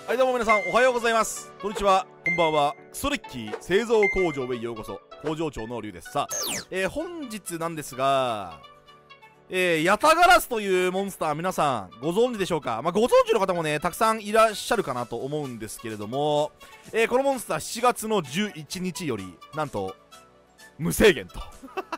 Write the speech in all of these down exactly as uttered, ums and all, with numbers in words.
はいどうも皆さんおはようございます。こんにちは、こんばんは。クソレッキー製造工場へようこそ。工場長のリュウです。さあ、えー、本日なんですが、えー、ヤタガラスというモンスター皆さんご存知でしょうか。まあ、ご存知の方もねたくさんいらっしゃるかなと思うんですけれども、えー、このモンスターしちがつのじゅういちにちよりなんと無制限と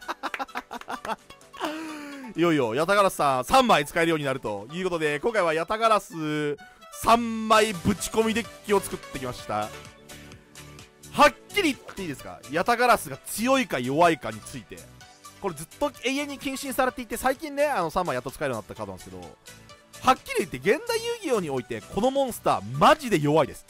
いよいよヤタガラスさんさんまい使えるようになるということで、今回はヤタガラスさんまいぶち込みデッキを作ってきました。はっきり言っていいですか、ヤタガラスが強いか弱いかについて。これずっと永遠に禁止されていて、最近ねあのさんまいやっと使えるようになったカードなんですけど、はっきり言って現代遊戯王においてこのモンスターマジで弱いです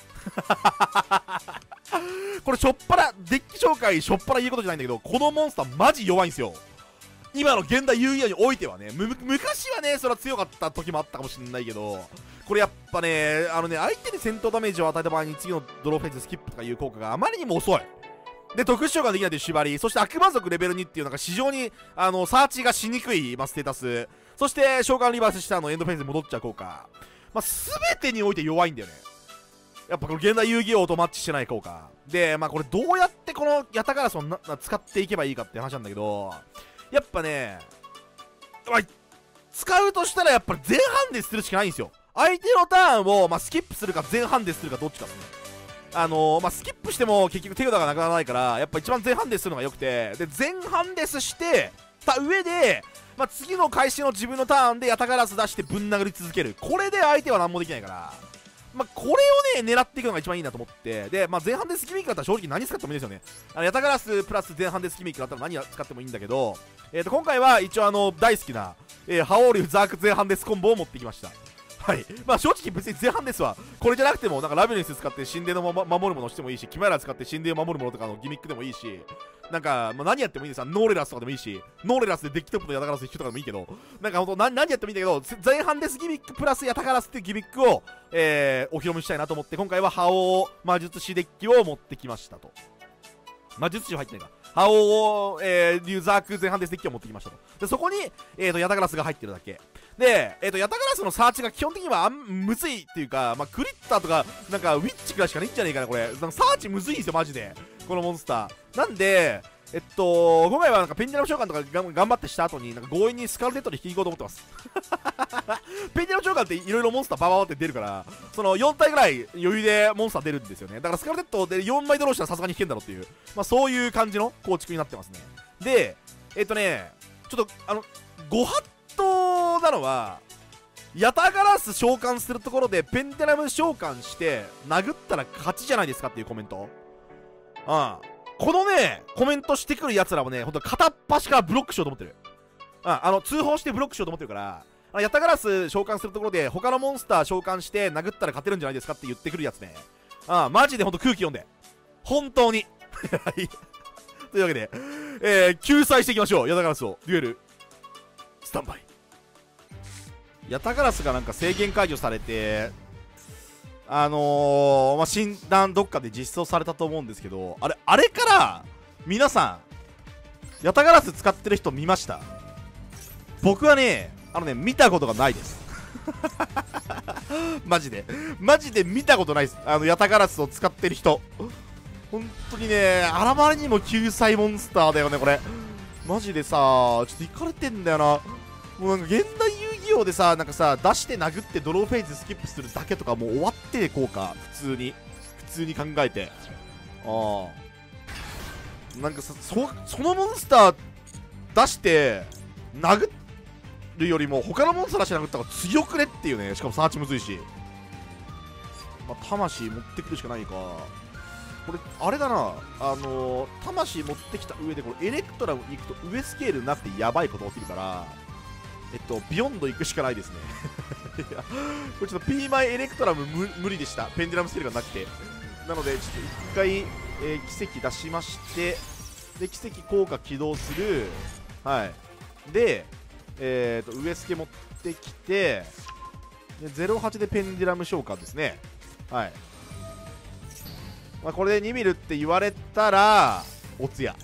これしょっぱなデッキ紹介しょっぱな言うことじゃないんだけど、このモンスターマジ弱いんですよ。今の現代遊戯王においてはね、む昔はねそれは強かった時もあったかもしれないけど、これやっぱねあのね相手に戦闘ダメージを与えた場合に次のドローフェイズスキップとかいう効果があまりにも遅いで、特殊召喚できないという縛り、そして悪魔族レベルにっていうのが非常にあのサーチがしにくい、まあ、ステータス、そして召喚リバースしたのエンドフェーズに戻っちゃう効果、まあ、全てにおいて弱いんだよね。やっぱこの現代遊戯王とマッチしてない効果で、まあこれどうやってこのヤタガラスをな使っていけばいいかって話なんだけど、やっぱね、まあ、使うとしたらやっぱり前半でするしかないんですよ。相手のターンを、まあ、スキップするか前半でするかどっちかですね。あのー、まあ、スキップしても結局手札がなくならないから、やっぱ一番前半でするのが良くて、で前半ですしてた上で、まあ、次の開始の自分のターンでヤタガラス出してぶん殴り続ける。これで相手は何もできないから、まあ、これをね狙っていくのが一番いいなと思って、で、まあ、前半でスキミックだったら正直何使ってもいいですよね。あのヤタガラスプラス前半でスキミックだったら何使ってもいいんだけど、えー、と今回は一応あの大好きな、えー、ハオーリュザーク前半デスコンボを持ってきました。はい、まあ正直別に前半ですわ。これじゃなくてもなんかラビリンス使って神殿の、ま、守るものしてもいいし、キマイラ使って神殿を守るものとかのギミックでもいいし、なんか、まあ、何やってもいいんですよ。ノーレラスとかでもいいし、ノーレラスでデッキトップのヤタガラス引くとかでもいいけど、なんかほんと何やってもいいんだけど、前半デスギミックプラスヤタガラスっていうギミックを、えー、お披露目したいなと思って、今回は覇王魔術師デッキを持ってきましたと。魔術師は入ってないか。覇王、えー、リューザーク前半デスデッキを持ってきましたと。で、そこに、えーと、ヤタガラスが入ってるだけ。で、えーと、ヤタガラスのサーチが基本的にはあんむずいっていうか、まあ、クリッターとか、なんか、ウィッチくらいしかないんじゃねえかな、これ。なんかサーチむずいんですよ、マジで。このモンスター。なんで、えっと、今回はなんかペンディラム召喚とかが頑張ってした後に、なんか強引にスカルテットで引きに行こうと思ってます。ペンディラム召喚っていろいろモンスターバババって出るから、そのよん体ぐらい余裕でモンスター出るんですよね。だからスカルテットでよんまいドローしたらさすがに引けんだろっていう、まあそういう感じの構築になってますね。で、えっとね、ちょっとあの、ご法度なのは、ヤタガラス召喚するところでペンデラム召喚して殴ったら勝ちじゃないですかっていうコメント。うん。このね、コメントしてくるやつらもね、ほんと片っ端からブロックしようと思ってる。うん、あの、通報してブロックしようと思ってるから、あのヤタガラス召喚するところで、他のモンスター召喚して殴ったら勝てるんじゃないですかって言ってくるやつね。うん、マジでほんと空気読んで。本当に。はい。というわけで、えー、救済していきましょう。ヤタガラスを。デュエル、スタンバイ。ヤタガラスがなんか制限解除されて、あのー、まあ、診断どっかで実装されたと思うんですけど、あれ、あれから皆さんヤタガラス使ってる人見ました？僕はね、あのね、見たことがないですマジでマジで見たことないです。あのヤタガラスを使ってる人、本当にね、あらまりにも救済モンスターだよねこれ。マジでさ、ちょっといかれてんだよな。もうなんか現代遊戯王でさ、なんかさ、出して殴ってドローフェイズスキップするだけとかもう終わってこうか、普通に普通に考えて、ああ、なんかさ、そそのモンスター出して殴るよりも他のモンスター出して殴った方が強くねっていうね。しかもサーチむずいし、まあ、魂持ってくるしかないか。これあれだな、あのー、魂持ってきた上でこれエレクトラムに行くと上スケールになってやばいこと起きるから、えっと、ビヨンド行くしかないですねいや、これちょっと P マイエレクトラム無無理でした。ペンデュラムスケールがなくて。なので、ちょっと一回、えー、奇跡出しまして、で、奇跡効果起動する。はい。で、えーと、上スケ持ってきて、でゼロはちでペンデュラム召喚ですね。はい。まあ、これでにミルって言われたら、おつや。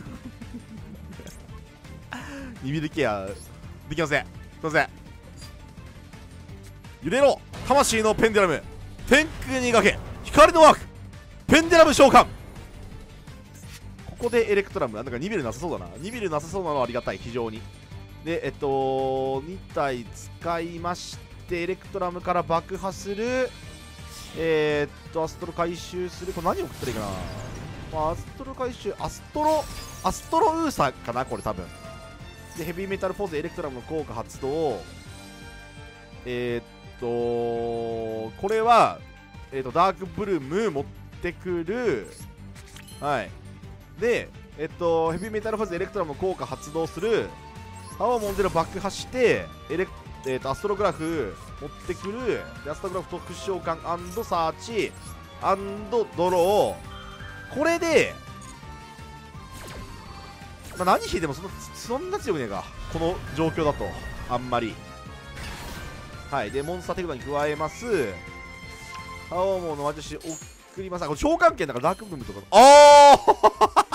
にミルケア。できません。すいません。揺れろ魂のペンデュラム。 天空に崖光のワークペンデラム召喚。ここでエレクトラムなんかにビルなさそうだな。にビルなさそうなのはありがたい、非常に。でえっとに体使いましてエレクトラムから爆破する。えー、っとアストロ回収する。これ何を送ったらいいかな。まあ、アストロ回収アストロアストロウーサかなこれ多分。でヘビーメタルフォースエレクトラムの効果発動。えー、っとこれは、えー、っとダークブルーム持ってくる。はいでえっとヘビーメタルフォースエレクトラムの効果発動する。青モンデル爆破してエレク、えー、とアストログラフ持ってくる。でアストログラフ特殊召喚サーチドロー。これで、まあ、何引いてもそんなそんな強くねえかこの状況だとあんまり。はいでモンスター手札に加えます。青モンの私送ります。あこれ召喚権だからダークブームとか。ああ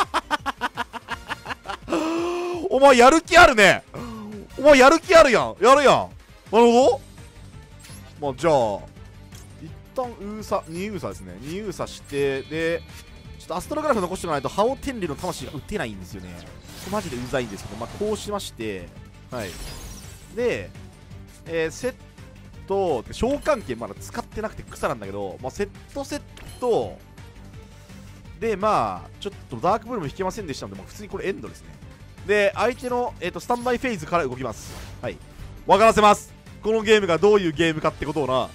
お前やる気あるね。お前やる気あるやん。やるやん。なるほど。まあじゃあ一旦ウーサにウーサですね。にウーサしてでちょっとアストログラフ残しておかないとハオ天竜の魂が打てないんですよね。マジでうざいんですけど、まあこうしましてはいで、えー、セット召喚権まだ使ってなくて草なんだけど、まあ、セットセットでまあちょっとダークブルーム引けませんでしたので、まあ、普通にこれエンドですね。で相手の、えー、とスタンバイフェーズから動きます。はい分からせます。このゲームがどういうゲームかってことをな。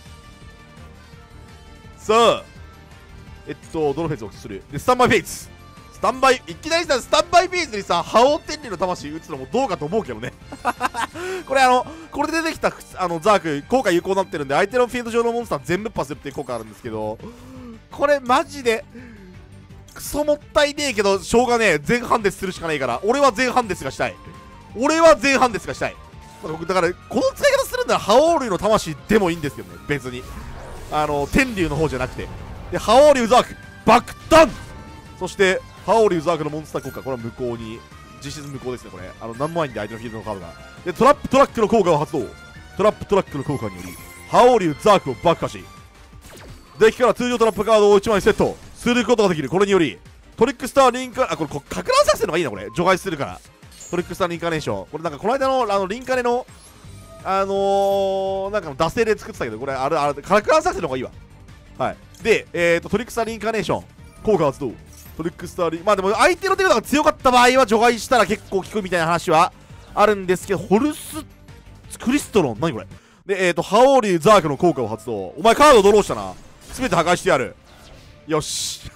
さあえっとドロフェイズをする。でスタンバイフェイズスタンバイいきなりさスタンバイフェイズにさハオ天竜の魂打つのもどうかと思うけどねこれあのこれで出てきたあのザーク効果有効になってるんで相手のフィールド上のモンスター全部パスするっていう効果あるんですけど、これマジでクソもったいねえけどしょうがねえ。前半でするしかないから俺は前半ですがしたい。俺は前半ですがしたい。だからこの使い方するならハオーリュの魂でもいいんですけどね。別にあの天竜の方じゃなくて。でハオーリュザーク爆弾。そしてハオーリュザークのモンスター効果これは無効に実質無効ですね。これあの何もないんで相手のフィールドのカードが。でトラップトラックの効果を発動。トラップトラックの効果によりハオーリュザークを爆破しデッキから通常トラップカードをいちまいセットすることができる。これによりトリックスターリンカあこれかく乱作戦のがいいな。これ除外するからトリックスターリンカネーション。これなんかこの間のあのリンカネのあのー、なんかの惰性で作ってたけどこれあれあれかく乱作戦の方がいいわ。はいでえーとトリックスターリンカネーション効果発動。トリックスターリンまあでも相手の手札が強かった場合は除外したら結構効くみたいな話はあるんですけど、ホルスクリストロン何これでえーとハオーリュザークの効果を発動。お前カードドローしたな。全て破壊してやる。よし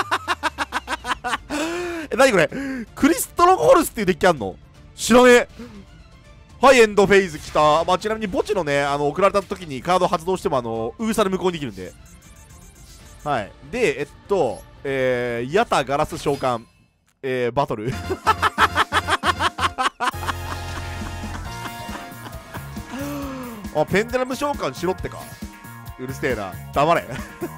え何これクリストロンホルスっていうデッキあんの知らねえ。はいエンドフェイズきた。まあちなみに墓地のねあの送られた時にカード発動してもあのウーサで無効にできるんで。はいでえっとえーヤタガラス召喚えーバトルあペンデラム召喚しろってか。うるせえな黙れ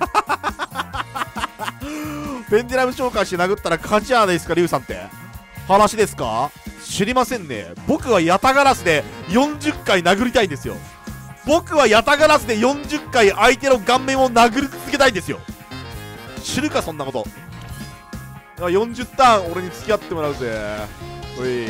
ペンデラム召喚して殴ったら勝ちじゃないですかリュウさんって話ですか。知りませんね。僕はヤタガラスでよんじゅっかい殴りたいんですよ。僕はヤタガラスでよんじゅっかい相手の顔面を殴り続けたいんですよ。知るかそんなこと。よんじゅうターン俺に付き合ってもらうぜ。おい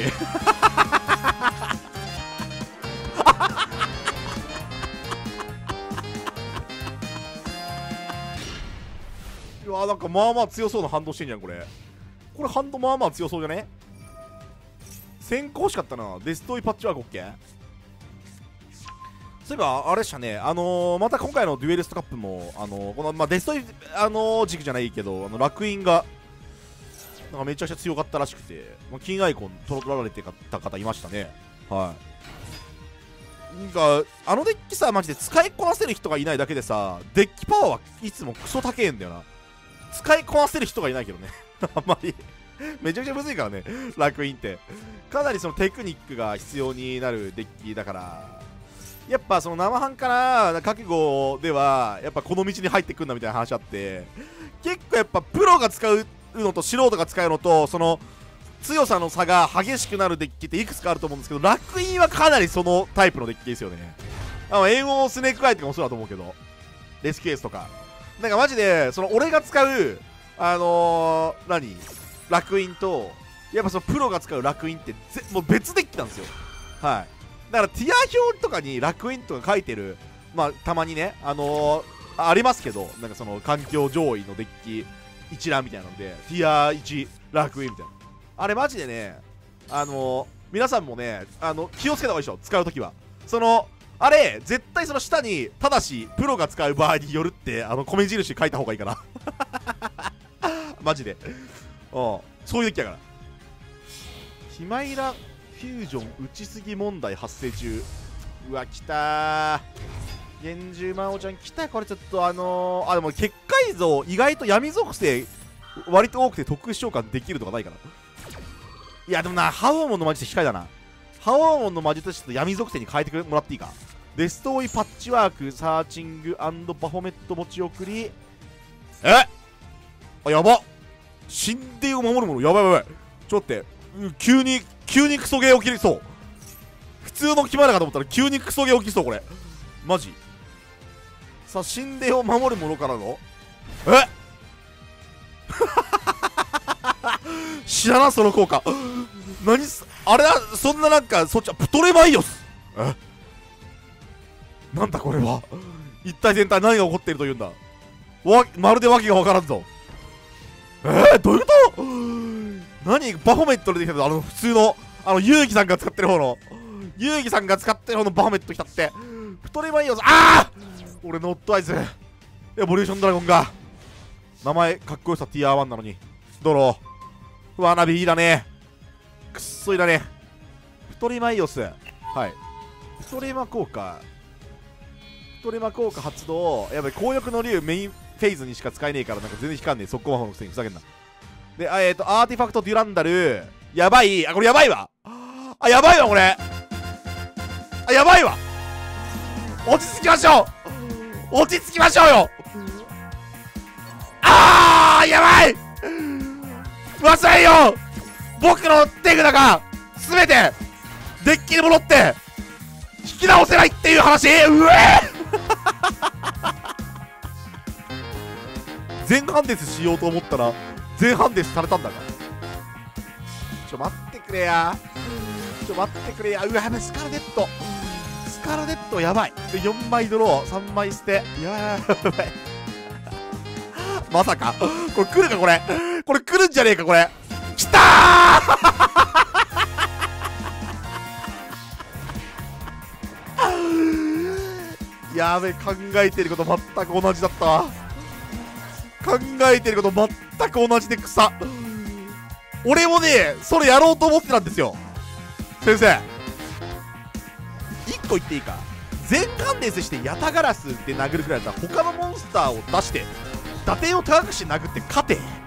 うわなんかまあまあ強そうな反動してんじゃんこれ。これ反動まあまあ強そうじゃね。先行欲しかったな。デストロイパッチワーク OK。 そういえばあれでしたねあのー、また今回のデュエリストカップもあのー、この、まあ、デストロイあのー、軸じゃないけどあの楽園がなんかめちゃくちゃ強かったらしくて、まあ、金アイコン取られてた方いましたね。はいなんかあのデッキさマジで使いこなせる人がいないだけでさデッキパワーはいつもクソ高えんだよな。使いこなせる人がいないけどねあんまりめちゃくちゃむずいからね楽園ってかなりそのテクニックが必要になるデッキだからやっぱその生半可な覚悟ではやっぱこの道に入ってくんなみたいな話あって結構やっぱプロが使うのと素人が使うのとその強さの差が激しくなるデッキっていくつかあると思うんですけど楽園はかなりそのタイプのデッキですよね。あの炎王スネークアイとかもそうだと思うけどレスキューエースとか。なんかマジでその俺が使うあのー、何楽印とやっぱそのプロが使う楽印ってぜもう別デッキなんですよ。はい。だからティア表とかに楽印とか書いてる、まあたまにね、あのー、ありますけど、なんかその環境上位のデッキ一覧みたいなので、ティアいち楽印みたいな。あれマジでね、あのー、皆さんもね、あの気をつけた方がいいでしょ、使うときは。その、あれ、絶対その下に、ただし、プロが使う場合によるって、あの、米印書いた方がいいから。マジで。うん。そういうデッキやから。ヒマイラフュージョン打ちすぎ問題発生中。うわ、来たー。幻獣魔王ちゃん来た。これちょっとあのー、あ、でも結界像、意外と闇属性、割と多くて特殊召喚できるとかないかな。いや、でもな、ハウオモンの魔術控えだな。ハウオモンの魔術ちょっと闇属性に変えてもらっていいか。デストーイパッチワーク、サーチング&バフォメット持ち送り。えあ、やば。神殿を守るもの、やばいやばい。ちょっと待って、急に、急にクソゲー起きるそう。普通の決まりかと思ったら急にクソゲー起きそう、これ。マジ。さあ、神殿を守るものからのえ知らな、その効果。何す、あれだ、そんななんか、そっちはプトレマイオス。えなんだこれは。一体全体何が起こっているというんだ。わ、まるで訳がわからんぞ。えー、どういうこと何バフォメットで出てきたの、あの普通の、あの、ユウギさんが使ってる方の、ユウギさんが使ってる方のバフォメット来たって。プトレマイオス、ああ俺ノットアイズ。エボリューションドラゴンが。名前かっこよさ ティアワン なのに。ドロー。ワナビいらねえ。くっそいらねえ。プトレマイオス。はい。プトレマ効果。プトレマ効果発動。やばい、紅翼の竜メインフェーズにしか使えねえから、なんか全然引かんねえ。速攻魔法のくせにふざけんな。で、あえっ、ー、と、アーティファクトデュランダル。やばい。あ、これやばいわ。あ、やばいわ、これ。あ、やばいわ。落ち着きましょう。落ち着きましょうよ。あー、やばい。忘れよ。僕の手札が全てデッキに戻って引き直せないっていう話。うえ前半デスしようと思ったら前半デスされたんだが。ちょ待ってくれや。ちょ待ってくれや。うわやばい、スカルネットスカルネットやばい。でよんまいドローさんまい捨て。やばいまさかこれ来るか。これこれ来るんじゃねえか。これきたーやべえ、考えてること全く同じだったわ。考えてること全く同じで草。俺もねそれやろうと思ってたんですよ。先生いっこ言っていいか。全貫デスしてヤタガラスで殴るくらいだったら他のモンスターを出して打点を高くして殴って勝て。